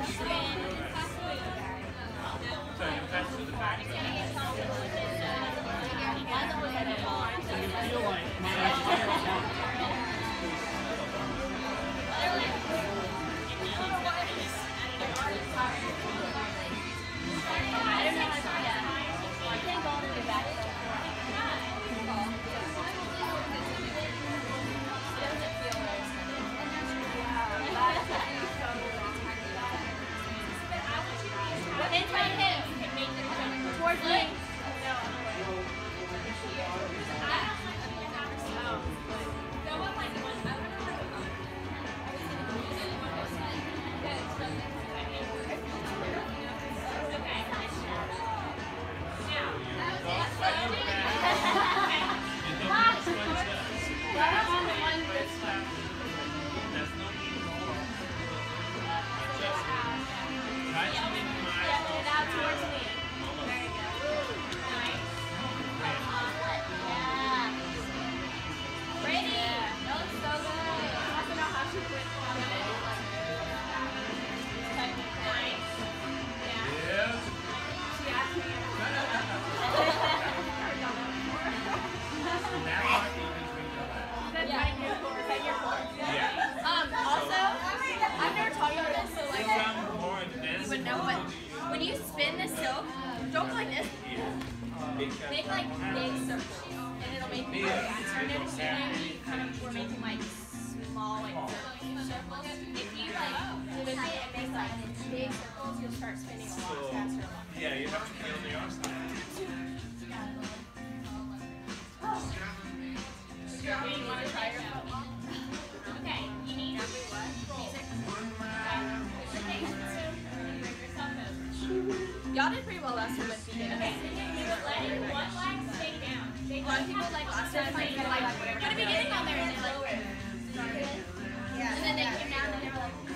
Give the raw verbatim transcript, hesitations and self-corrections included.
When you spin the silk, don't go like this. Make like big circles, and it'll make me faster. Notice you kind of we're making like small like circles. If you like flip it and make like big circles, you'll start spinning a lot faster. Yeah, you have to feel the arm side. You want to try your foot? Okay, you need music. Y'all did pretty well last time with beginning. Okay, letting one leg stay down. A lot of people like last time like at the beginning on there and they like, and then they came down and they were like.